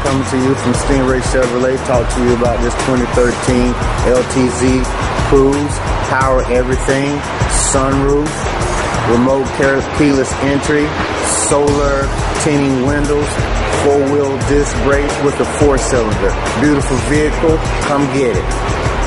coming to you from Stingray Chevrolet. Talk to you about this 2013 LTZ Cruze. Power everything, sunroof, remote keyless entry, solar tinting windows, 4-wheel disc brakes with a 4-cylinder. Beautiful vehicle. Come get it.